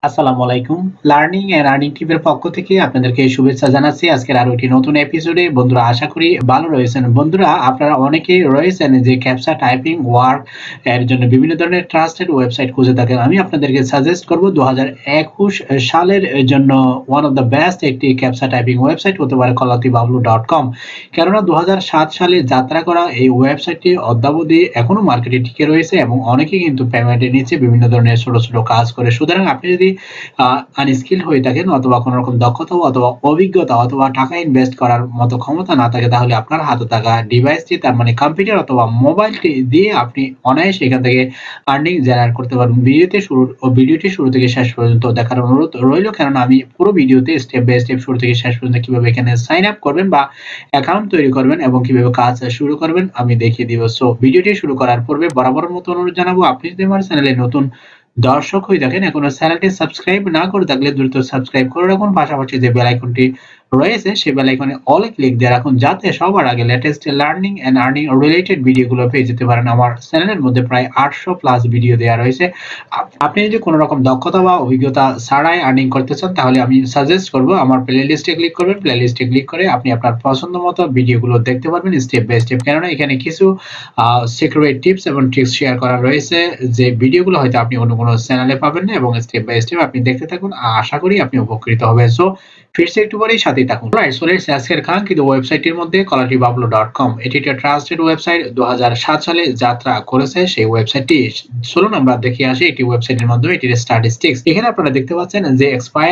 আসসালামু আলাইকুম। Learning and earning টিপের পক্ষ থেকে আপনাদেরকে শুভেচ্ছা জানাচ্ছি। আজকের আরো একটি নতুন এপিসোডে। বন্ধুরা, আশা করি ভালো রয়েছেন। বন্ধুরা, আপনারা অনেকেই রয়েছেন যে ক্যাপচা টাইপিং ওয়ার্ক এর জন্য বিভিন্ন ধরনের ট্রাস্টেড ওয়েবসাইট খুঁজে থাকেন। আমি আপনাদেরকে সাজেস্ট করব 2021 সালের জন্য ওয়ান অফ দ্য বেস্ট একটি ক্যাপচা টাইপিং ওয়েবসাইট হতে পারে kolathibablu.com। কেননা 2007 সালে যাত্রা করা এই ওয়েবসাইটটি অদ্যাবধি এখনো মার্কেটে টিকে রয়েছে এবং অনেকেই কিন্তু পেমেন্টের নিচ্ছে বিভিন্ন ধরনের ছোট ছোট কাজ করে। সুতরাং আপনি যদি আনস্কিল হয়ে থাকেন অথবা কোনো রকম দক্ষতা অথবা অভিজ্ঞতা অথবা টাকা ইনভেস্ট করার মতো ক্ষমতা না থাকে, তাহলে আপনার হাতে থাকা ডিভাইসটি, তার মানে কম্পিউটার অথবা মোবাইলটি দিয়ে আপনি অনায়াসে এখান থেকে আর্নিং জেনারেট করতে পারবেন। ভিডিওটি শুরু থেকে শেষ পর্যন্ত দেখার অনুরোধ রইল, কেননা আমি পুরো ভিডিওতে স্টেপ বাই স্টেপ শুরু থেকে শেষ পর্যন্ত কিভাবে এখানে সাইন আপ করবেন বা অ্যাকাউন্ট তৈরি করবেন এবং কিভাবে কাজ শুরু করবেন আমি দেখিয়ে দিব। সো ভিডিওটি শুরু করার পূর্বে বরাবরের মতো অনুরোধ জানাবো, আপনি যদি আমার চ্যানেলে নতুন দর্শক হয়ে থাকেন, এখনো চ্যানেলটি সাবস্ক্রাইব না করে থাকলে দ্রুত সাবস্ক্রাইব করে রাখুন। পাশাপাশি যে বেল আইকনটি রয়েছে সেই বেল আইকনে অলে ক্লিক দিয়ে রাখুন, যাতে সবার আগে latest learning and earning related ভিডিওগুলো পেয়ে যেতে পারেন। আমার চ্যানেলের মধ্যে প্রায় 800 প্লাস ভিডিও দেওয়া রয়েছে। আপনি যদি কোনো রকম দক্ষতা বা অভিজ্ঞতা ছাড়াই আর্নিং করতে চান, তাহলে আমি সাজেস্ট করব আমার প্লেলিস্টে ক্লিক করবেন। প্লেলিস্টে ক্লিক করে আপনি আপনার পছন্দ মতো ভিডিওগুলো দেখতে পারবেন স্টেপ বাই স্টেপ, কেননা এখানে কিছু সিক্রেট টিপস এবং ট্রিক্স শেয়ার করা রয়েছে যে ভিডিওগুলো হয়তো আপনি অন্য কোনো চ্যানেলে পাবেন না, এবং স্টেপ বাই স্টেপ আপনি দেখতে থাকুন। আশা করি আপনি উপকৃত হবেন। সো ফিরছে একটু পরেই সাথেই থাকুন। রাইট, চলে এসেছে আজকের কাঙ্ক্ষিত ওয়েবসাইটের মধ্যে kolathibablu.com। এটি একটা ট্রাস্টেড ওয়েবসাইট, 2007 সালে যাত্রা করেছে সেই ওয়েবসাইটটি। চলুন আমরা দেখে আসি একটি ওয়েবসাইটের মাধ্যমে এটির স্ট্যাটিস্টিক্স। এখানে আপনারা দেখতে পাচ্ছেন যে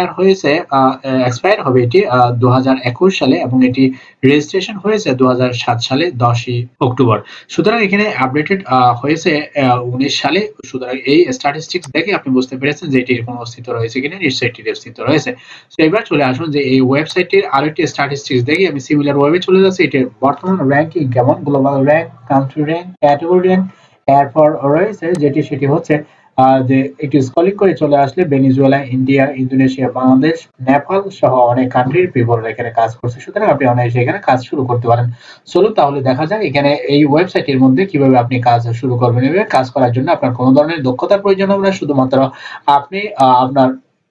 এক্সপায়ার হবে এটি 2021 সালে এবং এটি রেজিস্ট্রেশন হয়েছে 2007 সালে 10ই অক্টোবর। সুতরাং এখানে আপডেটেড হয়েছে 19 সালে। সুতরাং এই স্ট্যাটিস্টিক্স দেখে আপনি বুঝতে পেরেছেন যে এটির কোনো অস্তিত্ব রয়েছে কিনা। নিশ্চয়ই এটির অস্তিত্ব রয়েছে। তো এবার চলে আসুন যে এই ওয়েবসাইটের আরেকটি স্ট্যাটিস্টিক্স দেখি। আমি সিমিলার ওয়েবে চলে যাচ্ছি। এটির বর্তমান র্যাঙ্কিং কেমন, global rank, country rank, category rank, এরপর রয়েছে সেটি হচ্ছে যে একটু স্ক্রলিং করে চলে আসলে Venezuela, India, Indonesia, Bangladesh, Nepal সহ অনেক কান্ট্রির পিপল এখানে কাজ করছে। সুতরাং আপনি অনায়াসে এখানে কাজ শুরু করতে পারেন। চলুন তাহলে দেখা যাক এখানে এই ওয়েবসাইটের মধ্যে কিভাবে আপনি কাজ শুরু করবেন। এভাবে কাজ করার জন্য আপনার কোনো ধরনের দক্ষতার প্রয়োজন হবে না, শুধুমাত্র আপনি আপনার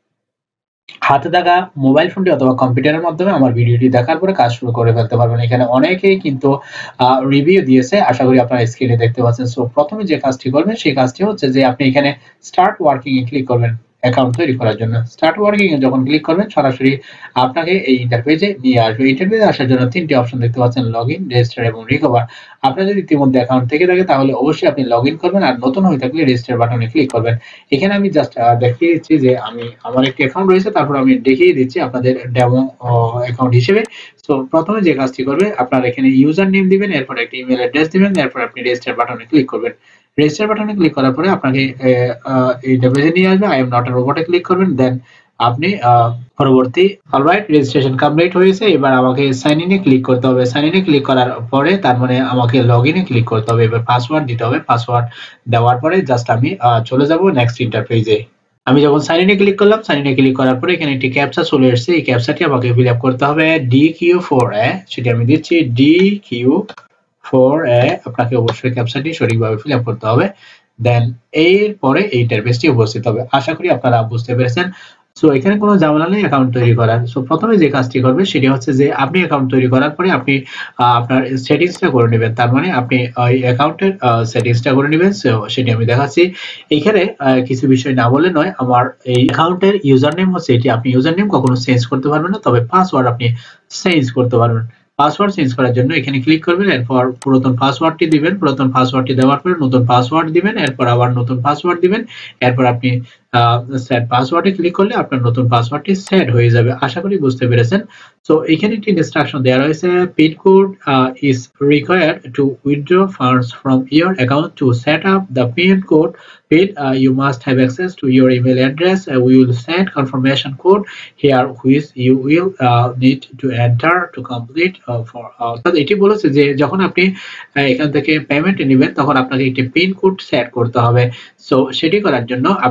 হাতে থাকা মোবাইল ফোনটি অথবা কম্পিউটারের মাধ্যমে আমার ভিডিওটি দেখার পরে কাজ শুরু করে ফেলতে পারবেন। এখানে অনেকেই কিন্তু রিভিউ দিয়েছে, আশা করি আপনারা স্ক্রিনে দেখতে পাচ্ছেন। সো প্রথমে যে কাজটি করবেন সেই কাজটি হচ্ছে যে আপনি এখানে স্টার্ট ওয়ার্কিং এ ক্লিক করবেন অ্যাকাউন্ট তৈরি করার জন্য। স্টার্ট ওয়ার্কিং এ যখন ক্লিক করবেন সরাসরি আপনাকে এই ইন্টারফেসে নিয়ে আসবে। ইন্টারফেসে আসার জন্য তিনটি অপশন দেখতে পাচ্ছেন, লগইন, রেজিস্টার এবং রিকভার। আপনার যদি ইতিমধ্যে অ্যাকাউন্ট থেকে থাকে তাহলে অবশ্যই আপনি লগইন করবেন, আর নতুন হয়ে থাকলে রেজিস্টার বাটনে ক্লিক করবেন। এখানে আমি জাস্ট দেখিয়ে দিচ্ছি যে আমার একটি অ্যাকাউন্ট রয়েছে, তারপর আমি দেখিয়ে দিচ্ছি আপনাদের ডেমো অ্যাকাউন্ট হিসেবে। তো প্রথমে যে কাজটি করবে, আপনার এখানে ইউজার নেম দিবেন, এরপর একটা ইমেল অ্যাড্রেস দিবেন, এরপর আপনি রেজিস্টার বাটনে ক্লিক করবেন। রেজিস্টার বাটনে ক্লিক করার পরে আপনাকে এই ইন্টারফেসে নিয়ে আসবে। আই এম নট আ রোবটে ক্লিক করবেন, দেন আপনি পরবর্তী অলরাইট রেজিস্ট্রেশন কমপ্লিট হয়েছে। এবার আমাকে সাইন ইন এ ক্লিক করতে হবে। সাইন ইন এ ক্লিক করার পরে তার মানে আমাকে লগইন এ ক্লিক করতে হবে। এবার পাসওয়ার্ড দিতে হবে। পাসওয়ার্ড দেওয়ার পরে জাস্ট আমি চলে যাব নেক্সট ইন্টারফেসে। আমি যখন সাইন ইন এ ক্লিক করলাম, সাইন ইন এ ক্লিক করার পরে এখানে একটি ক্যাপচা চলে এসেছে। এই ক্যাপচাটি আমাকে ফিল আপ করতে হবে DQ4A। সেটি আমি দিচ্ছি DQ4A। আপনাকে অবশ্যই ক্যাপচাটি সঠিকভাবে ফিল আপ করতে হবে। দেন এরপরে এই ইন্টারফেসটি উপস্থিত হবে। আশা করি আপনারা বুঝতে পেরেছেন। সো এখানে কোনো ঝামেলা নেই অ্যাকাউন্ট তৈরি করার। সো প্রথমে যে কাজটি করবে সেটি হচ্ছে যে আপনি অ্যাকাউন্ট তৈরি করার পরে আপনি আপনার সেটিংসটা করে নেবেন। তার মানে আপনি ওই অ্যাকাউন্টের সেটিংসটা করে নেবেন। সো সেটি আমি দেখাচ্ছি। এখানে কিছু বিষয় না বলে নয়, আমার এই অ্যাকাউন্টের ইউজার নেম হচ্ছে এটি। আপনি ইউজার নেম কখনো চেঞ্জ করতে পারবেন না, তবে পাসওয়ার্ড আপনি চেঞ্জ করতে পারবেন। পাসওয়ার্ড চেঞ্জ করার জন্য এখানে ক্লিক করবেন, এরপর পুরাতন পাসওয়ার্ডটি দিবেন। পুরাতন পাসওয়ার্ডটি দেওয়ার পরে নতুন পাসওয়ার্ড দিবেন, এরপর আবার নতুন পাসওয়ার্ড দিবেন। এরপর আপনি সেট পাসওয়ার্ডে ক্লিক করলে আপনার নতুন পাসওয়ার্ডটি সেট হয়ে যাবে। আশা করি বুঝতে পেরেছেন। সো এখানে একটি ইনস্ট্রাকশন দেওয়া রয়েছে, pin code is required to withdraw funds from your account. To set up the pin code PIN, you must have access to your email address. We will send confirmation code here which you will need to enter to complete for এটি বলেছে যে যখন আপনি এখান থেকে payment নেবেন তখন আপনাকে একটি পিন কোড সেট করতে হবে। সো সেটি করার জন্য আপনি অবশ্যই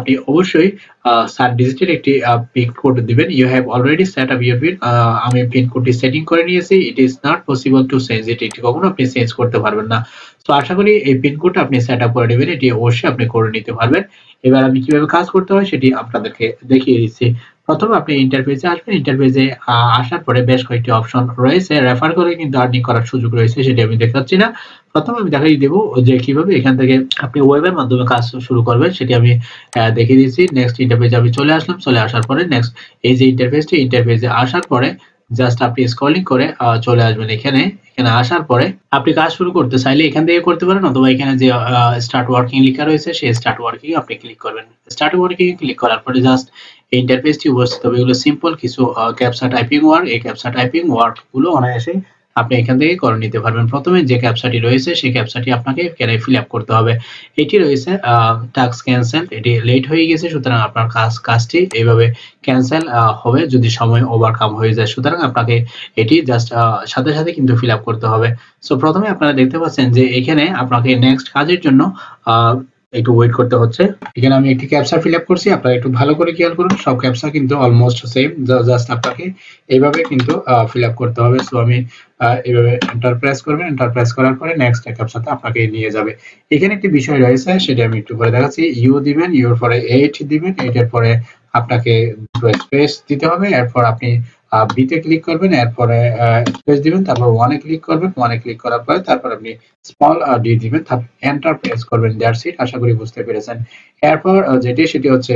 অবশ্যই 7 ডিজিটের একটি পিন কোড দিবেন। You have already set up your pin. আমি পিন কোডটি সেটিং করে নিয়েছি। It is not possible to change it. এটি কখনো আপনি চেঞ্জ করতে পারবেন না। তো আশা করি এই পিন কোডটা আপনি সেট আপ করে নেবেন। এটি অবশ্যই আপনি করে নিতে পারবেন। এবার আমি কিভাবে কাজ করতে হয় সেটি আপনাদেরকে দেখিয়ে দিচ্ছি। প্রথমে আপনি ইন্টারফেসে আসবেন। ইন্টারফেসে আসার পরে বেশ কয়েকটি অপশন রয়েছে। রেফার করে কিন্তু আর্নিং করার সুযোগ রয়েছে, সেটি আমি দেখাচ্ছি না। প্রথমে আমি দেখিয়ে দেব যে কিভাবে এখান থেকে আপনি ওয়েবের মাধ্যমে কাজ শুরু করবেন, সেটি আমি দেখিয়ে দিচ্ছি। নেক্সট ইন্টারফেসে আমি চলে আসলাম। চলে আসার পরে নেক্সট এই যে ইন্টারফেসে আসার পরে জাস্ট আপনি স্ক্রলিং করে চলে আসবেন এখানে। এখানে আসার পরে আপনি কাজ শুরু করতে চাইলে এখান থেকে করতে পারেন, অথবা এখানে যে স্টার্ট ওয়ার্কিং লেখা রয়েছে সেই স্টার্ট ওয়ার্কিং আপনি ক্লিক করবেন। স্টার্ট ওয়ার্কিং ক্লিক করার পরে জাস্ট এই ইন্টারফেসটি উপস্থিত হবে। এগুলো সিম্পল কিছু ক্যাপচা টাইপিং ওয়ার্ক। এই ক্যাপচা টাইপিং ওয়ার্ক গুলো অনায়াসে আপনি এখান থেকে করে নিতে পারবেন। প্রথমে যে ক্যাপচাটি রয়েছে সেই ক্যাপচাটি আপনাকে এখানে ফিল আপ করতে হবে। এটি রয়েছে টাস্ক ক্যান্সেল। এটি লেট হয়ে গেছে, সুতরাং আপনার কাজটি এইভাবে ক্যান্সেল হবে যদি সময় ওভারকাম হয়ে যায়। সুতরাং আপনাকে এটি জাস্ট সাথে সাথে কিন্তু ফিল আপ করতে হবে। সো প্রথমে আপনারা দেখতে পাচ্ছেন যে এখানে আপনাকে নেক্সট কাজের জন্য একটু ওয়েট করতে হচ্ছে। এখানে আমি একটি ক্যাপচা ফিল আপ করছি, আপনারা একটু ভালো করে খেয়াল করুন। সব ক্যাপচা কিন্তু অলমোস্ট সেম, জাস্ট আপনাকে এইভাবে কিন্তু ফিল আপ করতে হবে। সো আমি এইভাবে এন্টার প্রেস করবেন। এন্টার প্রেস করার পরে নেক্সট ক্যাপচাতে আপনাকে নিয়ে যাবে। এখানে একটি বিষয় রয়েছে, সেটা আমি একটু করে দেখাচ্ছি। ইউ দিবেন, ইউর পরে 8 দিবেন, 8 এর পরে আপনাকে দুটো স্পেস দিতে হবে। এরপর আপনি বিতে ক্লিক করবেন, এরপরে স্পেস দিবেন, তারপর ওয়ানে ক্লিক করবেন। ওয়ানে ক্লিক করার পরে তারপর আপনি স্মল ডি দিবেন, তারপর এন্টার প্রেস করবেন। That's it. আশা করি বুঝতে পেরেছেন। এরপর সেটি হচ্ছে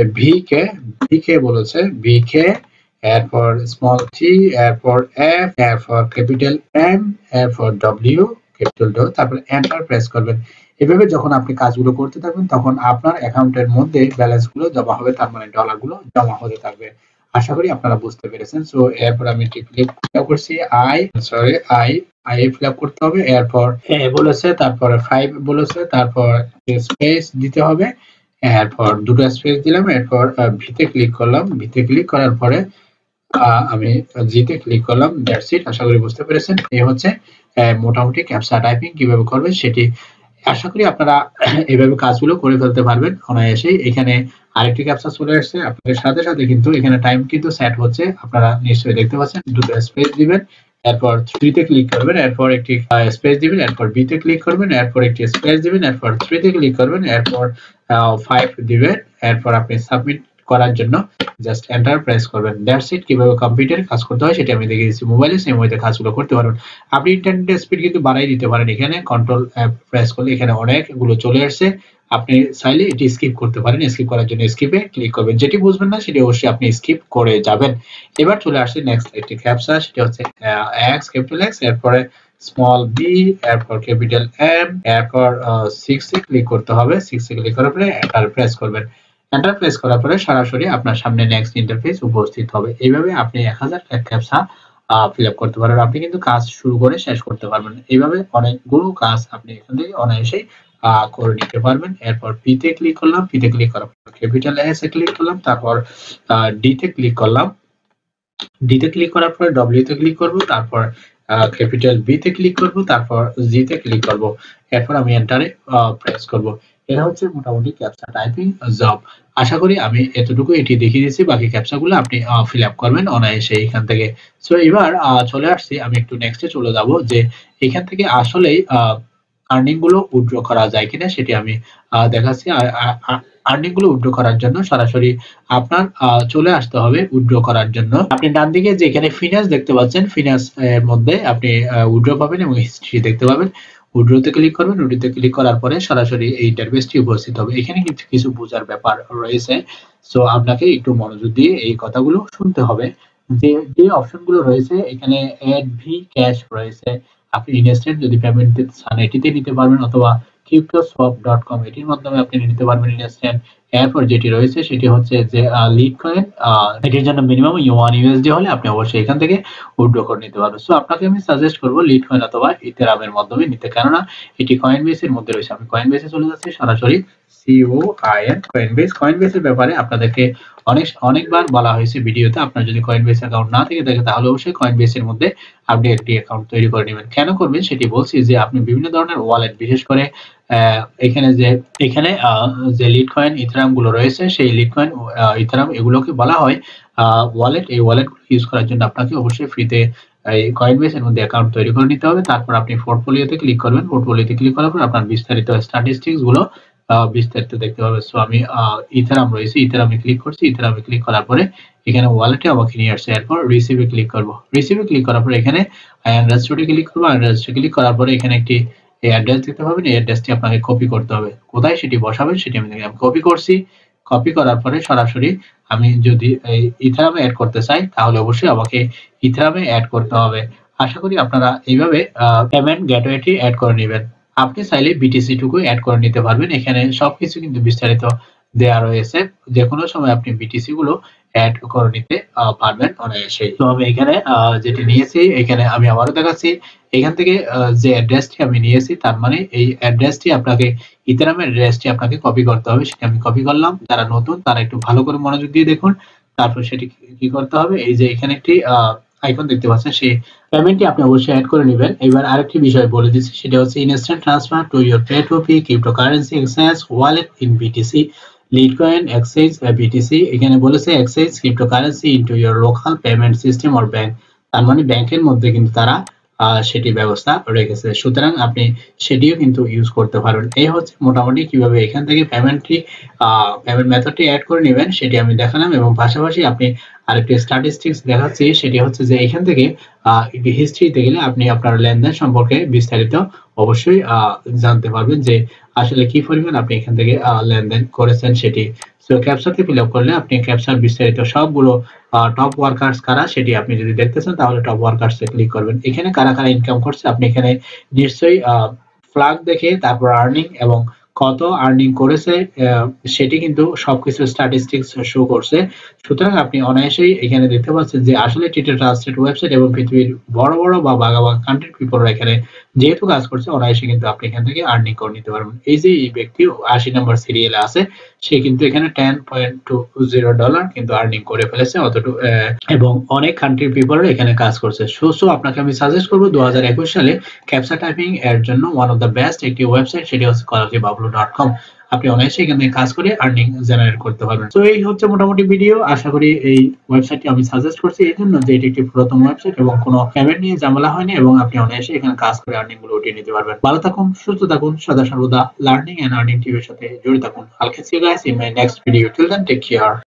ভিকে বলেছে, ভিকে, এরপর স্মল টি, এরপর এফ, এরপর ক্যাপিটাল এম, এরপর ডব্লিউ, ক্যাপিটাল ডো, তারপর এন্টার প্রেস করবেন। এভাবে যখন আপনি কাজগুলো করতে থাকবেন তখন আপনার অ্যাকাউন্টের মধ্যে ব্যালেন্স গুলো জমা হবে, তার মানে ডলার গুলো জমা হতে থাকবে। আশা করি আপনারা বুঝতে পেরেছেন। সো এরপর আমি ফিল আপ করছি আই ফিল আপ করতে হবে। এরপর এ বলেছে, তারপরে 5 বলেছে, তারপর স্পেস দিতে হবে। এরপর দুটো স্পেস দিলাম। এরপর ভিতে ক্লিক করলাম। ভিতে ক্লিক করার পরে আমি জিতে ক্লিক করলাম। That's it. আশা করি বুঝতে পেরেছেন। এই হচ্ছে মোটামুটি ক্যাপচা টাইপিং কিভাবে করবেন সেটি। আশা করি আপনারা এইভাবে কাজগুলো করে ফেলতে পারবেন অনায়াসেই। এখানে আরেকটি ক্যাপচা চলে আসছে। আপনাদের সাথে সাথে কিন্তু এখানে টাইম কিন্তু সেট হচ্ছে, আপনারা নিশ্চয়ই দেখতে পাচ্ছেন। দুটো স্পেস দিবেন, এরপর 3 তে ক্লিক করবেন, এরপর একটি স্পেস দিবেন, এরপর বি তে ক্লিক করবেন, এরপর একটি স্পেস দিবেন, এরপর 3 তে ক্লিক করবেন, এরপর 5 দিবেন, এরপর আপনি সাবমিট করার জন্য জাস্ট এন্টার প্রেস করবেন। That's it. কিভাবে কম্পিউটারে কাজ করতে হয় সেটা আমি দেখিয়ে দিচ্ছি। মোবাইলে সেম ওয়েতে কাজগুলো করতে পারবেন। আপনি ইন্টারনেটের স্পিড কিন্তু বাড়াই দিতে পারেন। এখানে কন্ট্রোল প্রেস করলে এখানে অনেকগুলো চলে আসছে। আপনি চাইলে এটি স্কিপ করতে পারেন। স্কিপ করার জন্য স্কিপে ক্লিক করবেন। যেটি বুঝবেন না সেটি অবশ্যই আপনি স্কিপ করে যাবেন। এবার চলে আসছে নেক্সট একটি ক্যাপচা, সেটা হচ্ছে এক্স, ক্যাপিটাল এক্স, এরপরে স্মল বি, এরপর ক্যাপিটাল এম, এরপর 6 এ ক্লিক করতে হবে। 6 এ ক্লিক করার পরে এন্টার প্রেস করবেন। এন্টার প্রেস করার পরে সরাসরি আপনার সামনে নেক্সট ইন্টারফেস উপস্থিত হবে। এইভাবে আপনি 1000 ক্যাপচা ফিল আপ করতে পারবেন। আপনি কিন্তু কাজ শুরু করে শেষ করতে পারবেন। এইভাবে অনেকগুলো কাজ আপনি এখান থেকে অনায়াসেই করে নিতে পারবেন। এরপর পি তে ক্লিক করলাম। পি তে ক্লিক করার পর ক্যাপিটাল এস এ ক্লিক করলাম, তারপর ডি তে ক্লিক করলাম। ডি তে ক্লিক করার পরে ডব্লিউ তে ক্লিক করব, তারপর ক্যাপিটাল বি তে ক্লিক করব, তারপর জি তে ক্লিক করব। এরপর আমি এন্টারে প্রেস করব। এটা হচ্ছে মোটামুটি ক্যাপচা টাইপিং জব। আশা করি আমি এতটুকু এটি দেখিয়ে দিয়েছি। বাকি ক্যাপচাগুলো আপনি ফিল আপ করবেন অনায়াসে এখান থেকে। সো এবার চলে আসছি, আমি একটু নেক্সটে চলে যাব যে এখান থেকে আসলেই আর্নিং গুলো উইথড্র করা যায় কিনা সেটি আমি দেখাচ্ছি। আর্নিং গুলো উইথড্র করার জন্য সরাসরি আপনার চলে আসতে হবে উইথড্র করার জন্য। আপনি ডান দিকে যেখানে ফিনান্স দেখতে পাচ্ছেন, ফিনান্স এর মধ্যে আপনি উইথড্র পাবেন এবং হিস্ট্রি দেখতে পাবেন। উইথড্রতে ক্লিক করবেন। উইথড্রতে ক্লিক করার পরে সরাসরি এই ইন্টারফেসটি উপস্থিত হবে। এখানে কিছু বোঝার ব্যাপার রয়েছে। সো আপনাকে একটু মনোযোগ দিয়ে এই কথাগুলো শুনতে হবে। যে অপশনগুলো রয়েছে এখানে এড ভি ক্যাশ রয়েছে। আপনি ইনস্ট্যান্ট যদি পেমেন্ট দিতে চান এটিতে নিতে পারবেন, অথবা captcha.com এটির মাধ্যমে আপনি নিতে পারবেন ইনস্ট্যান্ট। এরপর যেটি রয়েছে সেটি হচ্ছে যে লিড কয়েন, এটির জন্য মিনিমাম 1 ইউএসডি হলে আপনি অবশ্যই এখান থেকে উইথড্র করে নিতে পারবেন। সো আপনাকে আমি সাজেস্ট করব লিড কয়েন অথবা ইথেরিয়ামের মাধ্যমে নিতে, কেননা এটি কয়েনবেসের মধ্যে রয়েছে। আমি কয়েনবেসে চলে যাচ্ছি সরাসরি। COIN কয়েনবেসের ব্যাপারে আপনাদেরকে অনেকবার বলা হয়েছে ভিডিওতে। আপনার যদি কয়েনবেস অ্যাকাউন্ট না থেকে থাকে তাহলে অবশ্যই কয়েনবেসের মধ্যে আপনি একটি অ্যাকাউন্ট তৈরি করে নেবেন। কেন করবেন সেটি বলছি যে আপনি বিভিন্ন ধরনের ওয়ালেট, বিশেষ করে এখানে যে লিটকয়েন ইথেরিয়াম গুলো রয়েছে সেই লিটকয়েন ইথেরিয়াম এগুলোকে বলা হয় ওয়ালেট। এই ওয়ালেট ইউজ করার জন্য আপনাকে অবশ্যই ফ্রিতে এই কয়েনবেস এর মধ্যে অ্যাকাউন্ট তৈরি করে নিতে হবে। তারপর আপনি পোর্টফোলিওতে ক্লিক করবেন। পোর্টফোলিওতে ক্লিক করার পর আপনার বিস্তারিত স্ট্যাটিস্টিক্স গুলো বিস্তারিত দেখতে পাবেন। সো আমি ইথেরিয়াম রয়েছে, ইথেরিয়ামে ক্লিক করছি। ইথেরিয়ামে ক্লিক করার পরে এখানে ওয়ালেটে আমাকে নিয়ে আসছে। এরপর রিসিভে ক্লিক করব। রিসিভে ক্লিক করার পর এখানে আনরেজিস্টার্ডে ক্লিক করব। আনরেজিস্টার্ডে ক্লিক করার পরে এখানে একটি এই অ্যাড্রেস দেখতে পাবেন। এই অ্যাড্রেসটি আপনাকে কপি করতে হবে। কোথায় সেটি বসাবেন সেটি আমি কপি করছি। কপি করার পরে সরাসরি আমি যদি এই ইথেরিয়ামে অ্যাড করতে চাই তাহলে অবশ্যই আমাকে ইথেরিয়ামে অ্যাড করতে হবে। আশা করি আপনারা এইভাবে পেমেন্ট গেটওয়েটি অ্যাড করে নেবেন। আপনি চাইলে বিটিসি টুকু অ্যাড করে নিতে পারবেন। এখানে সবকিছু কিন্তু বিস্তারিত দেয়া রয়েছে। যে কোনো সময় আপনি বিটিসি গুলো অ্যাড করে নিতে পারবেন অনায়াসেই। তো আমি এখানে যেটি নিয়েছি এখানে আমি আবারও দেখাচ্ছি। এখান থেকে যে অ্যাড্রেসটি আমি নিয়েছি তার মানে এই অ্যাড্রেসটি আপনাকে ইথেরিয়ামের অ্যাড্রেসটি আপনাকে কপি করতে হবে। সেটা আমি কপি করলাম। যারা নতুন তারা একটু ভালো করে মনোযোগ দিয়ে দেখুন। তারপর সেটি কি করতে হবে, এই যে এখানে একটি আইকন দেখতে পাচ্ছেন সেই পেমেন্টটি আপনি অবশ্যই অ্যাড করে নেবেন। এবার আরেকটি বিষয় বলে দিচ্ছি, সেটা হচ্ছে ইনস্ট্যান্ট ট্রান্সফার টু ইওর পেটোপি cryptocurrency exchange wallet in BTC Litecoin exchange BTC. এখানে বলেছে exchange cryptocurrency into your local payment system or bank. তার মানে ব্যাংকের মধ্যে কিন্তু তারা সেটি ব্যবস্থা রেখেছে। সুতরাং আপনি সেটিও কিন্তু ইউজ করতে পারবেন। এই হচ্ছে মোটামুটি কিভাবে এখান থেকে পেমেন্ট মেথডটি অ্যাড করে নেবেন সেটি আমি দেখালাম। এবং পাশাপাশি আপনি আরেকটি স্ট্যাটিস্টিক্স দেখাচ্ছি, সেটি হচ্ছে যে এখান থেকে হিস্ট্রিতে গেলে আপনি আপনার লেনদেন সম্পর্কে বিস্তারিত অবশ্যই জানতে পারবেন যে আসলে কি পরিমাণ আপনি এখান থেকে লেনদেন করেছেন সেটি। সো ক্যাপচাতে ফিল আপ করলে আপনি ক্যাপচার বিস্তারিত সবগুলো টপ ওয়ার্কার্স কারা সেটি আপনি যদি দেখতে চান তাহলে টপ ওয়ার্কার্স এ ক্লিক করবেন। এখানে কারা কারা ইনকাম করছে আপনি এখানে নিশ্চয়ই ফ্ল্যাগ দেখে তারপর আর্নিং এবং কত আর্নিং করেছে সেটি কিন্তু সবকিছু স্ট্যাটিস্টিক্স শো করছে। সুতরাং আপনি অনায়াসেই এখানে দেখতে পাচ্ছেন যে আসলে এটি ট্রাস্টেড ওয়েবসাইট এবং পৃথিবীর বড় বড় বা বাগাবা কান্ট্রির পিপলরা এখানে যেহেতু কাজ করছে অনায়াসে কিন্তু আপনি এখান থেকে আর্নিং করে নিতে পারবেন। এই যে এই ব্যক্তি 80 নম্বর সিরিয়ালে আছে সে কিন্তু এখানে $10.20 কিন্তু আর্নিং করে ফেলেছে অতটুকু, এবং অনেক কান্ট্রির পিপলরা এখানে কাজ করছে। সো আপনাকে আমি সাজেস্ট করবো 2021 সালে ক্যাপচা টাইপিং এর জন্য ওয়ান অফ দ্য বেস্ট একটি ওয়েবসাইট, সেটি হচ্ছে qualitybablu.com। আপনি অনায়াসে এখান থেকে কাজ করে আর্নিং জেনারেট করতে পারবেন। তো এই হচ্ছে মোটামুটি ভিডিও। আশা করি এই ওয়েবসাইটটি আমি সাজেস্ট করছি এই জন্য যে এটি একটি পুরাতন ওয়েবসাইট এবং কোনো পেমেন্ট নিয়ে ঝামেলা হয়নি এবং আপনি অনায়াসে এখানে কাজ করে আর্নিং গুলো উঠিয়ে নিতে পারবেন। ভালো থাকুন, সুস্থ থাকুন, সদা সর্বদা লার্নিং এন্ড আর্নিং টিভির সাথে জড়িত থাকুন। I'll catch you guys in my next video. Till then, take care.